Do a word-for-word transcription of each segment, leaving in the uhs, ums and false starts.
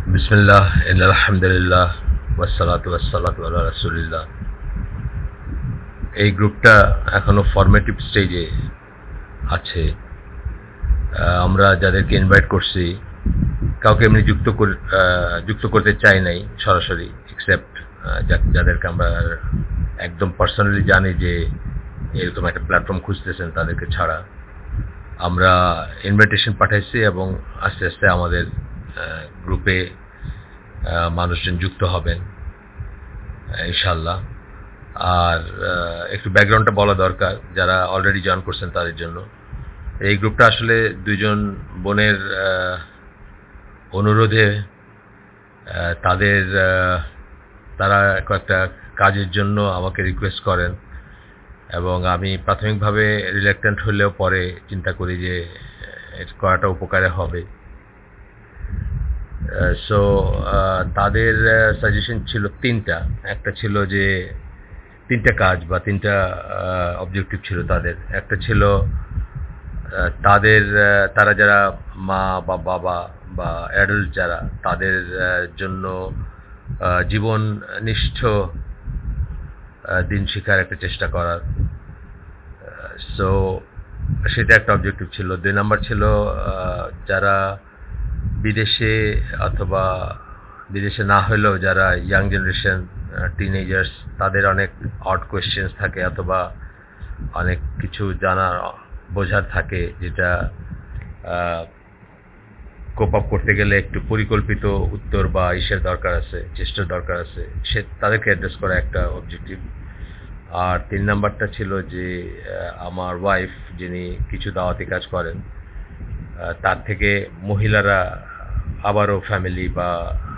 বিসমিল্লাহ ইন্নাল হামদুলিল্লাহ ওয়াসসালাতু ওয়াসসালাতু আলা রাসূলিল্লাহ। এই গ্রুপটা এখনো ফরমেটিভ স্টেজে আছে। আমরা যাদেরকে ইনভাইট করছি কাউকে এমনি যুক্ত যুক্ত করতে চাই নাই সরাসরি, এক্সেপ্ট যাদেরকে আমরা একদম পার্সোনালি জানি যে এরকম একটা প্ল্যাটফর্ম খুঁজতেছেন তাদেরকে ছাড়া। আমরা ইনভাইটেশন পাঠাইছি এবং আস্তে আস্তে আমাদের গ্রুপে মানুষজন যুক্ত হবেন ইনশাআল্লাহ। আর একটু ব্যাকগ্রাউন্ডটা বলা দরকার যারা অলরেডি জয়েন করছেন তাদের জন্য। এই গ্রুপটা আসলে দুইজন বোনের অনুরোধে তাদের তারা কয়েকটা কাজের জন্য আমাকে রিকোয়েস্ট করেন এবং আমি প্রাথমিকভাবে রিল্যাক্টেন্ট হলেও পরে চিন্তা করি যে এটা করাটা উপকারে হবে। সো তাদের সাজেশন ছিল তিনটা। একটা ছিল যে তিনটা কাজ বা তিনটা অবজেক্টিভ ছিল তাদের। একটা ছিল তাদের তারা যারা মা বা বাবা বা অ্যাডাল্ট যারা, তাদের জন্য জীবননিষ্ঠ দিন শিখার একটা চেষ্টা করার। সো সেটা একটা অবজেক্টিভ ছিল। দুই নাম্বার ছিল যারা বিদেশে অথবা বিদেশে না হলেও যারা ইয়াং জেনারেশন, টিনেজার্স, তাদের অনেক অড কোয়েশ্চেন্স থাকে অথবা অনেক কিছু জানার বোঝার থাকে যেটা কোপ আপ করতে গেলে একটু পরিকল্পিত উত্তর বা ইসের দরকার আছে, চেষ্টার দরকার আছে, সে তাদেরকে অ্যাড্রেস করা একটা অবজেক্টিভ। আর তিন নাম্বারটা ছিল যে আমার ওয়াইফ যিনি কিছু দাওয়াতি কাজ করেন, তার থেকে মহিলারা আবারও ফ্যামিলি বা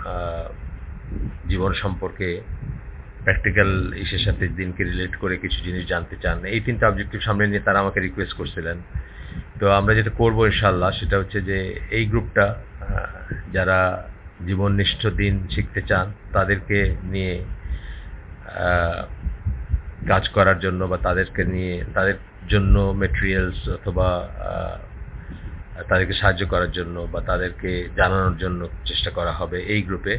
জীবন সম্পর্কে প্র্যাকটিক্যাল ইসের সাথে দিনকে রিলেট করে কিছু জিনিস জানতে চান। এই তিনটা অবজেক্টিভ সামনে নিয়ে তারা আমাকে রিকোয়েস্ট করছিলেন। তো আমরা যেটা করবো ইনশাআল্লাহ সেটা হচ্ছে যে এই গ্রুপটা যারা জীবননিষ্ঠ দিন শিখতে চান তাদেরকে নিয়ে কাজ করার জন্য বা তাদেরকে নিয়ে তাদের জন্য মেটেরিয়ালস অথবা তাদেরকে সাহায্য করার জন্য বা তাদেরকে জানানোর জন্য চেষ্টা করা হবে এই গ্রুপে।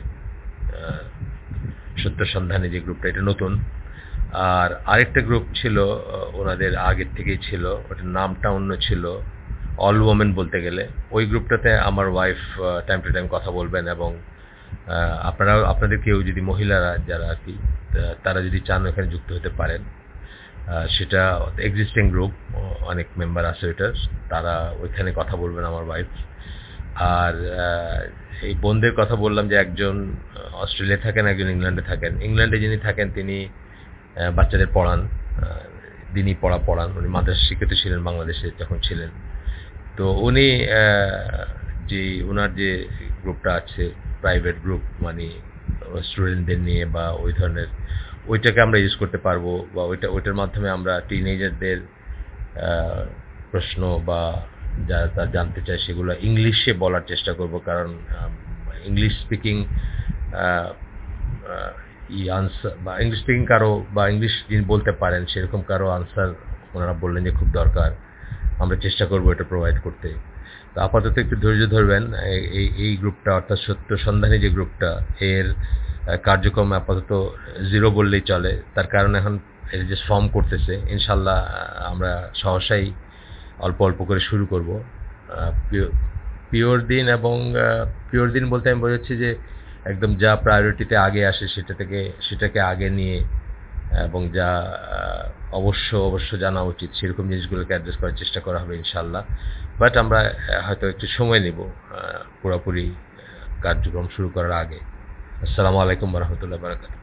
সত্য সন্ধানে যে গ্রুপটা, এটা নতুন। আর আরেকটা গ্রুপ ছিল ওনাদের আগের থেকেই ছিল, ওটার নামটা অন্য ছিল, অল ওমেন বলতে গেলে। ওই গ্রুপটাতে আমার ওয়াইফ টাইম টু টাইম কথা বলবেন এবং আপনারা আপনাদের কেউ যদি মহিলারা যারা আর কি তারা যদি চান এখানে যুক্ত হতে পারেন। সেটা এক্সিস্টিং গ্রুপ, অনেক মেম্বার আছে ওইটার, তারা ওইখানে কথা বলবেন আমার ওয়াইফ। আর এই বোনদের কথা বললাম যে একজন অস্ট্রেলিয়া থাকেন, একজন ইংল্যান্ডে থাকেন। ইংল্যান্ডে যিনি থাকেন তিনি বাচ্চাদের পড়ান, দিনই পড়া পড়ান। উনি মাদ্রাসা শিক্ষিত ছিলেন বাংলাদেশে যখন ছিলেন। তো উনি যে ওনার যে গ্রুপটা আছে প্রাইভেট গ্রুপ, মানে স্টুডেন্টদের নিয়ে বা ওই ধরনের, ওইটাকে আমরা ইউজ করতে পারবো বা ওইটা ওইটার মাধ্যমে আমরা টিনেজারদের প্রশ্ন বা যারা তারা জানতে চায় সেগুলো ইংলিশে বলার চেষ্টা করব। কারণ ইংলিশ স্পিকিং ই আনসার বা ইংলিশ স্পিকিং কারো বা ইংলিশ যিনি বলতে পারেন সেরকম কারো আনসার ওনারা বললেন যে খুব দরকার, আমরা চেষ্টা করবো এটা প্রোভাইড করতে। তো আপাতত একটু ধৈর্য ধরবেন। এই এই গ্রুপটা অর্থাৎ সত্য সন্ধানী যে গ্রুপটা, এর কার্যক্রম আপাতত জিরো বললেই চলে। তার কারণ এখন এটা যে ফর্ম করতেছে, ইনশাল্লাহ আমরা সহসাই অল্প অল্প করে শুরু করব। পিওর দিন এবং পিওর দিন বলতে আমি বোঝাচ্ছি যে একদম যা প্রায়োরিটিতে আগে আসে সেটা থেকে সেটাকে আগে নিয়ে এবং যা অবশ্য অবশ্য জানা উচিত সেরকম জিনিসগুলোকে অ্যাড্রেস করার চেষ্টা করা হবে ইনশাল্লাহ। বাট আমরা হয়তো একটু সময় নেব পুরোপুরি কার্যক্রম শুরু করার আগে। আসসালামু আলাইকুম ওয়া রাহমাতুল্লাহি ওয়া বারাকাতুহু।